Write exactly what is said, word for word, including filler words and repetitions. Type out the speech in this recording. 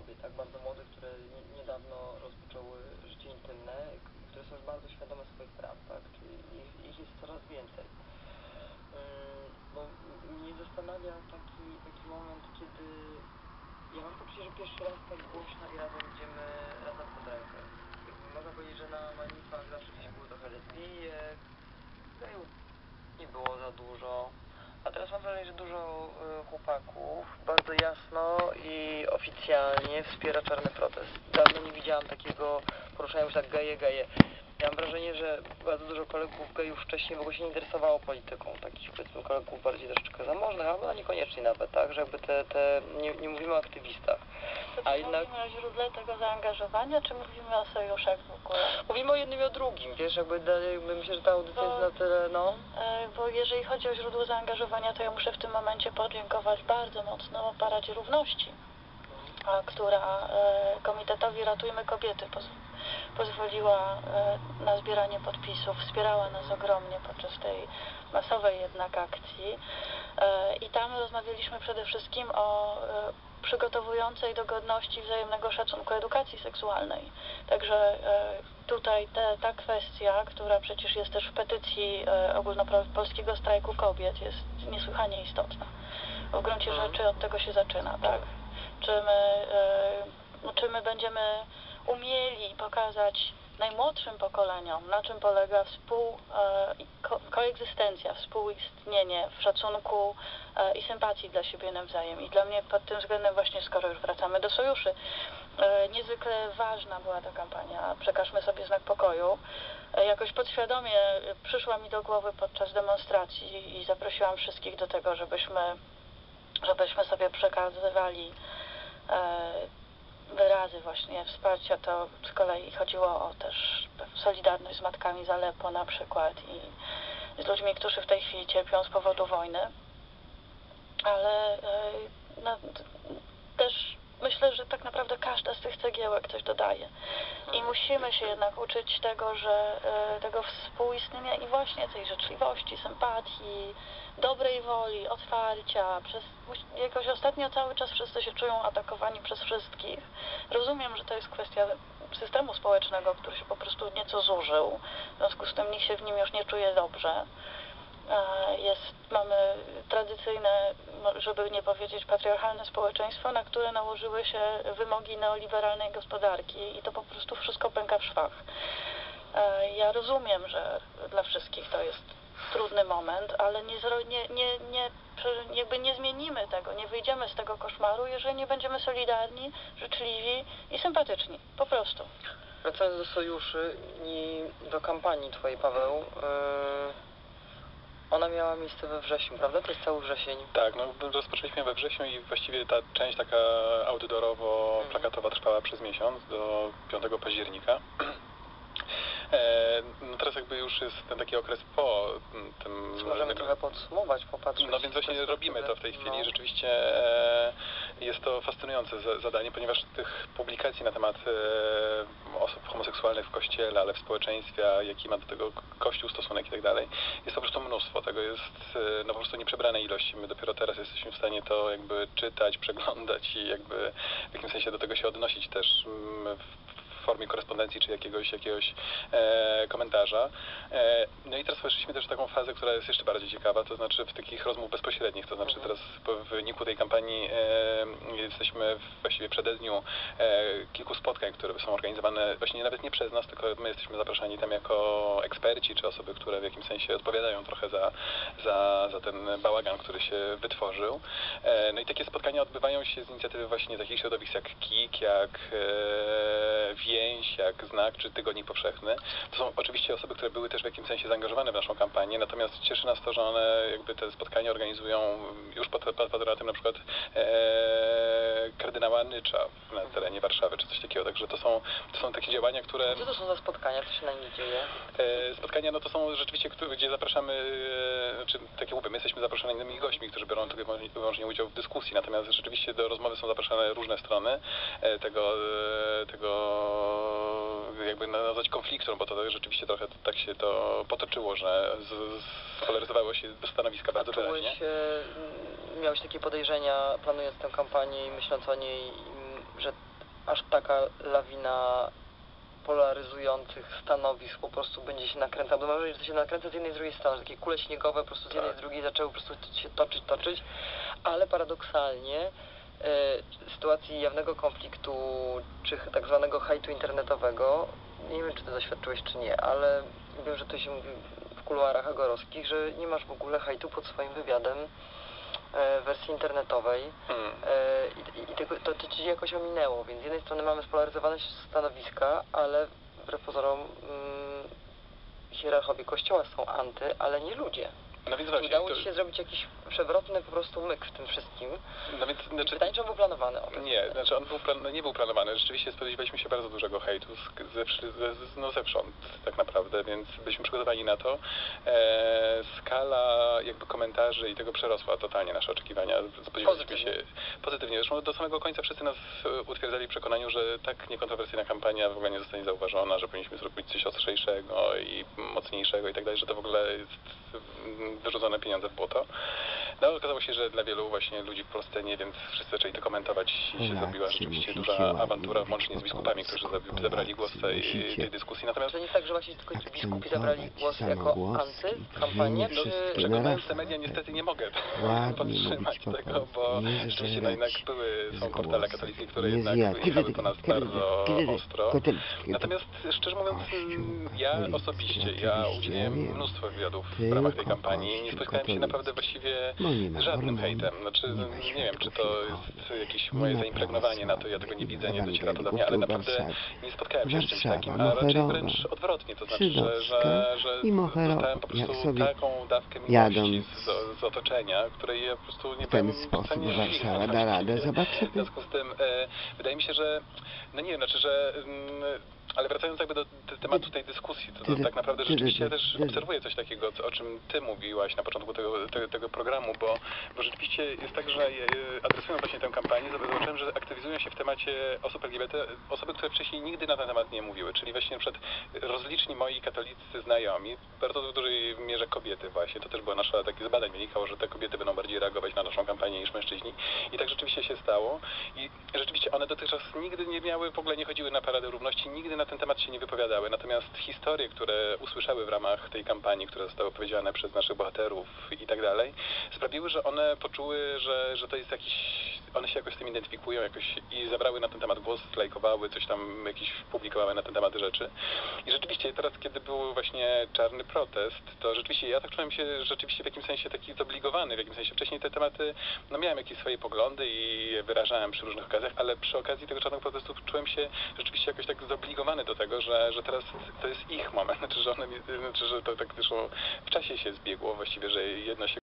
kobiet, tak bardzo młodych, które nie, niedawno rozpoczęły życie intymne, które są już bardzo świadome swoich praw, tak? Czyli ich, ich jest coraz więcej. Bo mnie zastanawia taki, taki moment, kiedy ja mam poczucie, że pierwszy raz tak głośno i razem idziemy razem pod rękę. Można powiedzieć, że na malitwach zawsze gdzieś było trochę lesbijek, nie było za dużo. A teraz mam wrażenie, że dużo y, chłopaków bardzo jasno i oficjalnie wspiera czarny protest. Dawno nie widziałam takiego poruszania się tak geje, geje. Ja mam wrażenie, że bardzo dużo kolegów gejów wcześniej w ogóle się nie interesowało polityką. Takich, powiedzmy, kolegów bardziej troszeczkę zamożnych, albo niekoniecznie nawet, tak? Że jakby te, te nie, nie mówimy o aktywistach. To A jednak... Mówimy o źródle tego zaangażowania, czy mówimy o sojuszach w ogóle? Mówimy o jednym i o drugim, wiesz, jakby, jakby myślę, że ta audycja bo, jest na tyle, no... Yy, bo jeżeli chodzi o źródło zaangażowania, to ja muszę w tym momencie podziękować bardzo mocno Paradzie Równości, a, która yy, Komitetowi Ratujmy Kobiety poz pozwoliła yy, na zbieranie podpisów, wspierała nas ogromnie podczas tej masowej jednak akcji. Yy, I tam rozmawialiśmy przede wszystkim o yy, przygotowującej do godności wzajemnego szacunku edukacji seksualnej. Także tutaj te, ta kwestia, która przecież jest też w petycji ogólnopolskiego strajku kobiet, jest niesłychanie istotna. Bo w gruncie rzeczy od tego się zaczyna, tak? Czy my, czy my będziemy umieli pokazać najmłodszym pokoleniom, na czym polega współ, ko koegzystencja, współistnienie w szacunku i sympatii dla siebie nawzajem. I dla mnie pod tym względem właśnie, skoro już wracamy do sojuszy, niezwykle ważna była ta kampania Przekażmy sobie znak pokoju. Jakoś podświadomie przyszła mi do głowy podczas demonstracji i zaprosiłam wszystkich do tego, żebyśmy, żebyśmy sobie przekazywali wyrazy właśnie wsparcia. To z kolei chodziło o też solidarność z matkami z Aleppo na przykład i z ludźmi, którzy w tej chwili cierpią z powodu wojny. Ale no, też myślę, że tak naprawdę każda z tych cegiełek coś dodaje. I musimy się jednak uczyć tego, że tego współistnienia i właśnie tej życzliwości, sympatii, dobrej woli, otwarcia. Przez, jakoś ostatnio cały czas wszyscy się czują atakowani przez wszystkich. Rozumiem, że to jest kwestia systemu społecznego, który się po prostu nieco zużył. W związku z tym nikt się w nim już nie czuje dobrze. Jest, mamy tradycyjne, żeby nie powiedzieć patriarchalne społeczeństwo, na które nałożyły się wymogi neoliberalnej gospodarki i to po prostu wszystko pęka w szwach. Ja rozumiem, że dla wszystkich to jest trudny moment, ale nie, nie, nie, nie, jakby nie zmienimy tego, nie wyjdziemy z tego koszmaru, jeżeli nie będziemy solidarni, życzliwi i sympatyczni. Po prostu. Wracając do sojuszy i do kampanii twojej, Paweł, yy... ona miała miejsce we wrześniu, prawda? To jest cały wrzesień. Tak, no rozpoczęliśmy we wrześniu i właściwie ta część taka outdoorowo-plakatowa trwała przez miesiąc do piątego października. E, no teraz jakby już jest ten taki okres po tym... Czy możemy trochę podsumować, popatrzeć? No więc właśnie robimy to w tej chwili. No. Rzeczywiście e, jest to fascynujące za, zadanie, ponieważ tych publikacji na temat e, osób homoseksualnych w kościele, ale w społeczeństwie, jaki ma do tego Kościół stosunek i tak dalej, jest po prostu mnóstwo. Tego jest e, no po prostu nieprzebrane ilości. My dopiero teraz jesteśmy w stanie to jakby czytać, przeglądać i jakby w jakimś sensie do tego się odnosić też w, w formie korespondencji czy jakiegoś, jakiegoś e, komentarza. E, no i teraz weszliśmy też w taką fazę, która jest jeszcze bardziej ciekawa, to znaczy w takich rozmów bezpośrednich, to znaczy teraz w wyniku tej kampanii e, jesteśmy w właściwie przededniu e, kilku spotkań, które są organizowane właśnie nawet nie przez nas, tylko my jesteśmy zapraszani tam jako eksperci, czy osoby, które w jakimś sensie odpowiadają trochę za, za, za ten bałagan, który się wytworzył. E, no i takie spotkania odbywają się z inicjatywy właśnie takich środowisk jak KiK, jak e, Więź, jak Znak, czy Tygodnik Powszechny. To są oczywiście osoby, które były też w jakimś sensie zaangażowane w naszą kampanię, natomiast cieszy nas to, że one jakby te spotkania organizują już pod patronatem na przykład e, kardynała Nycza na terenie Warszawy, czy coś takiego, także to są, to są takie działania, które... Co to są za spotkania? Co się na nich dzieje? E, spotkania, no to są rzeczywiście, gdzie zapraszamy, e, czy tak jak mówię, my jesteśmy zaproszonymi gośćmi, którzy biorą tylko wyłącznie udział w dyskusji, natomiast rzeczywiście do rozmowy są zapraszane różne strony e, tego, e, tego jakby nazwać konfliktu, bo to rzeczywiście trochę tak się to potoczyło, że spolaryzowało się stanowiska bardzo wyraźnie. Miałeś takie podejrzenia, planując tę kampanię i myśląc o niej, że aż taka lawina polaryzujących stanowisk po prostu będzie się nakręcała. Bo mam wrażenie, że to się nakręca z jednej i z drugiej strony, takie kule śniegowe po prostu z jednej i z drugiej zaczęły po prostu się toczyć, toczyć, ale paradoksalnie e, w sytuacji jawnego konfliktu, czy tak zwanego hejtu internetowego, nie wiem, czy to doświadczyłeś, czy nie, ale wiem, że to się mówi w kuluarach agorowskich, że nie masz w ogóle hejtu pod swoim wywiadem w wersji internetowej Hmm. e, i, i tego, to, to ci jakoś ominęło, więc z jednej strony mamy spolaryzowane stanowiska, ale wbrew pozorom mm, hierarchowie kościoła są anty, ale nie ludzie. No więc właśnie, Udało to- ci się zrobić jakiś przewrotny po prostu myk w tym wszystkim. No więc, znaczy, Pytanie, czy on był planowany? O, to jest nie, pytanie. znaczy on był plan, no nie był planowany. Rzeczywiście spodziewaliśmy się bardzo dużego hejtu z, ze, ze, z- no zewsząd tak naprawdę, więc byliśmy przygotowani na to. E, skala jakby komentarzy i tego przerosła totalnie nasze oczekiwania. Spodziewaliśmy Pozytywnie. się pozytywnie. Zresztą do samego końca wszyscy nas e, utwierdzali w przekonaniu, że tak niekontrowersyjna kampania w ogóle nie zostanie zauważona, że powinniśmy zrobić coś ostrzejszego i mocniejszego i tak dalej, że to w ogóle jest mm, wyrzucone pieniądze w błoto. No okazało się, że dla wielu właśnie ludzi w Polsce nie, więc wszyscy zaczęli to komentować i się Polacy zrobiła rzeczywiście musicie duża ładnie awantura, mówić łącznie z po biskupami, którzy polsku. zabi- zabrali głos w tej, Musicie tej dyskusji. Natomiast To nie jest tak, że właśnie tylko ci biskupi zabrali akcentować głos jako samogłoski, antykampanię, że no, nie czy... wszystkie przeglądając te naraz. media niestety nie mogę Ładnie podtrzymać mówić po tego, polsku, bo nie rzeczywiście no, jednak zżerać były, są z portale głosem. katolickie, które Nie jednak zjadać. wyjechały po nas bardzo ostro. Katolickie. Natomiast szczerze mówiąc, Kościół ja katolicki, osobiście, ja oczywiście, udzieliłem ja wiem. mnóstwo wywiadów w Tylko ramach tej kampanii i nie Kościół spotkałem się katolicki. naprawdę właściwie Bo nie ma z żadnym hormonów, hejtem. Znaczy, nie ma nie wiem, czy to świadków jest jakieś nie moje ma zaimpregnowanie na to, ja tego nie widzę, nie dociera to do mnie, ale ewangelików tu w naprawdę Warszawie. nie spotkałem się z czymś Warszawa, takim, a raczej Moherowa, wręcz odwrotnie, to znaczy, że, że, Żydowska że i Moherowa. dostałem po prostu Jak sobie taką dawkę jadą miłości z, z otoczenia, której ja po prostu nie w ten byłem w sposób stanie Warszawa dźwignąć da radę. właściwie. W Zobaczymy. związku z tym e, wydaje mi się, że no nie wiem, znaczy, że mm, ale wracając jakby do te, tematu tej dyskusji, to, to tak naprawdę rzeczywiście ja też obserwuję coś takiego, co, o czym ty mówiłaś na początku tego, tego, tego programu, bo, bo rzeczywiście jest tak, że e, adresując właśnie tę kampanię, zobaczyłem, że aktywizują się w temacie osób L G B T osoby, które wcześniej nigdy na ten temat nie mówiły, czyli właśnie na przykład rozliczni moi katolicy znajomi, bardzo w dużej mierze kobiety właśnie, to też była nasza, takie z badań wynikało, że te kobiety będą bardziej reagować na naszą kampanię niż mężczyźni i tak rzeczywiście się stało i rzeczywiście one dotychczas nigdy nie miały, w ogóle nie chodziły na Paradę Równości, nigdy na ten temat się nie wypowiadały, natomiast historie, które usłyszały w ramach tej kampanii, które zostały opowiedziane przez naszych bohaterów i tak dalej, sprawiły, że one poczuły, że, że to jest jakiś, one się jakoś z tym identyfikują jakoś i zabrały na ten temat głos, lajkowały, coś tam jakieś publikowały na ten temat rzeczy. I rzeczywiście teraz, kiedy był właśnie czarny protest, to rzeczywiście ja tak czułem się rzeczywiście w jakimś sensie taki zobligowany, w jakimś sensie wcześniej te tematy, no miałem jakieś swoje poglądy i je wyrażałem przy różnych okazjach, ale przy okazji tego czarnego protestu czułem się rzeczywiście jakoś tak zobligowany do tego, że, że teraz to jest ich moment, znaczy, że, one, znaczy, że to tak zresztą w czasie się zbiegło właściwie, że jedno się